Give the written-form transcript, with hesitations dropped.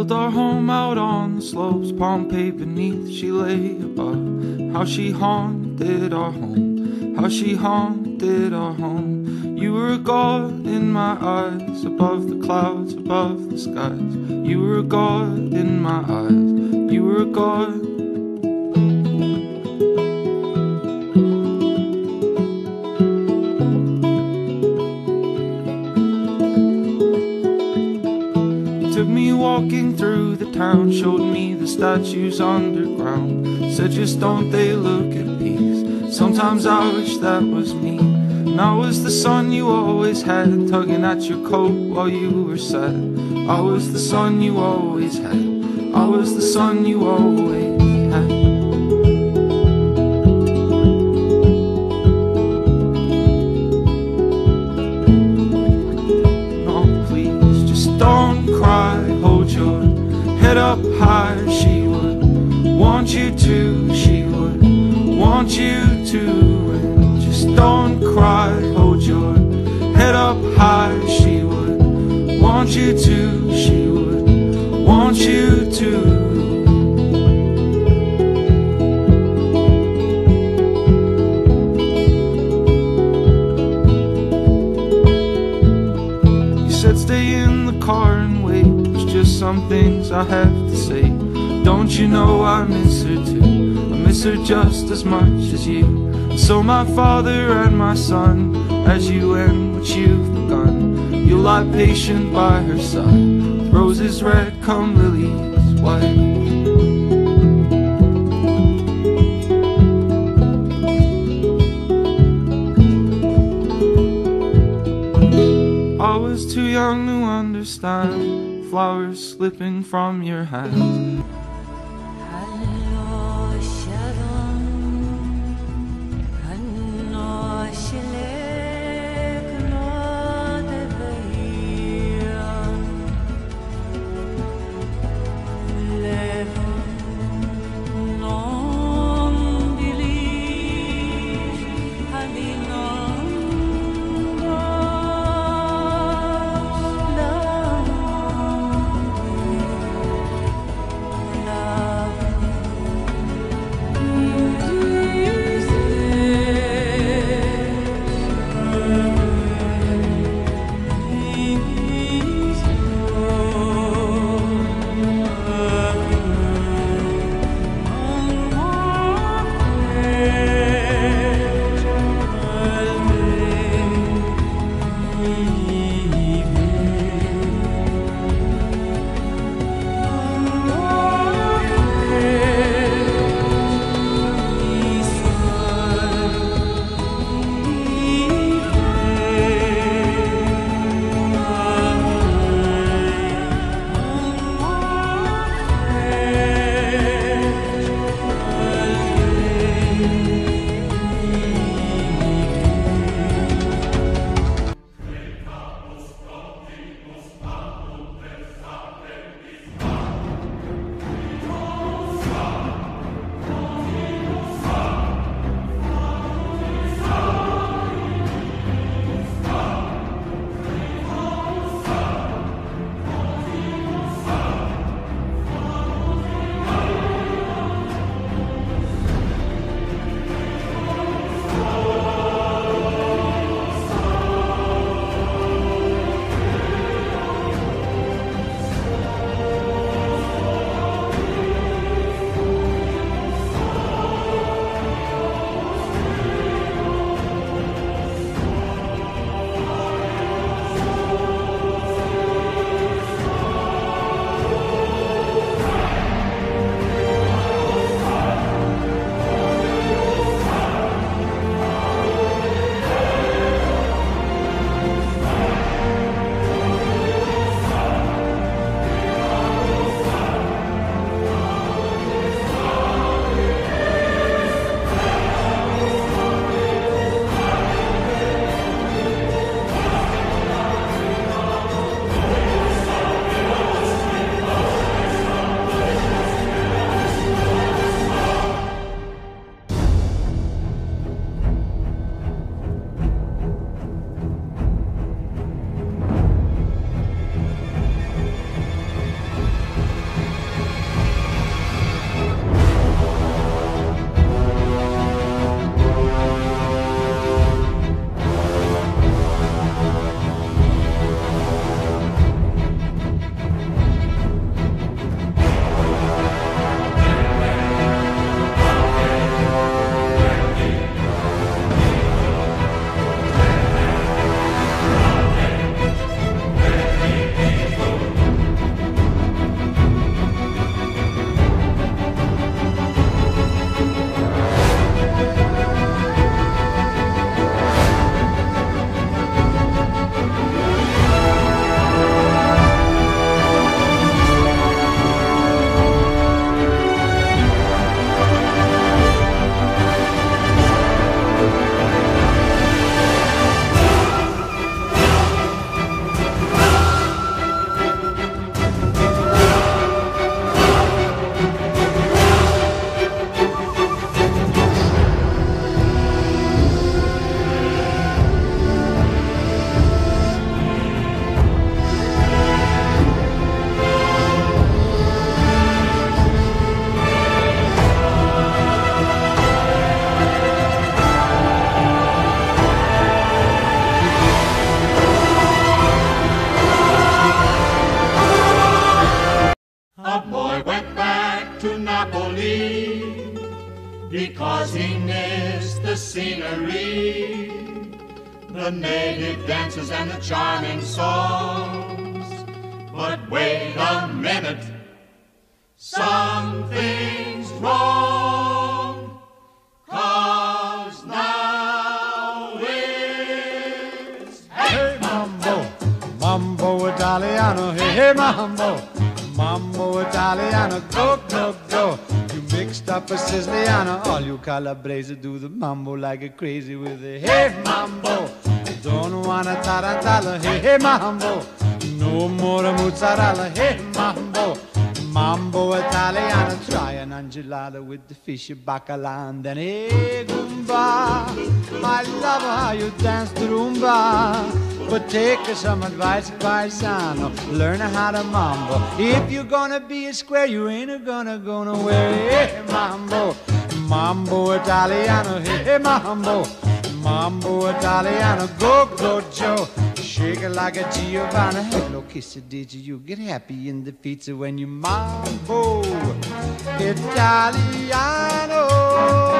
built our home out on the slopes, Pompeii beneath she lay above. How she haunted our home, how she haunted our home. You were a god in my eyes, above the clouds, above the skies. You were a god in my eyes, you were a god. Took me walking through the town, showed me the statues underground. Said just don't they look at peace? Sometimes I wish that was me. And I was the son you always had, tugging at your coat while you were sad. I was the son you always had, I was the son you always had. No, please, just don't cry. Hold your head up high. She would want you to, she would want you to. And just don't cry. Hold your head up high. She would want you to, she would want you to. Stay in the car and wait. There's just some things I have to say. Don't you know I miss her too? I miss her just as much as you. And so my father and my son, as you end what you've begun, you'll lie patient by her side, with roses red come lilies white. I was too young to understand flowers slipping from your hand. because he missed the scenery, the native dances and the charming songs. But wait a minute, something's wrong, 'cause now it's hey mambo, mambo Italiano, hey mambo, mambo Italiano, go, go, go. You mixed up a Siciliano, all you Calabrese do the mambo like a crazy with a hey mambo. Don't wanna tarantella, hey mambo. No more mozzarella, hey mambo. Mambo Italiano, try an angelada with the fish bacala and then hey Goomba. I love how you dance the rumba, but take some advice, paisano, learn how to mambo. If you're gonna be a square, you ain't gonna go nowhere. Hey mambo, mambo Italiano, hey mambo, mambo Italiano, go, go Joe. Shake it like a Giovanna. Hello, kisser, did you get happy in the pizza when you mambo Italiano?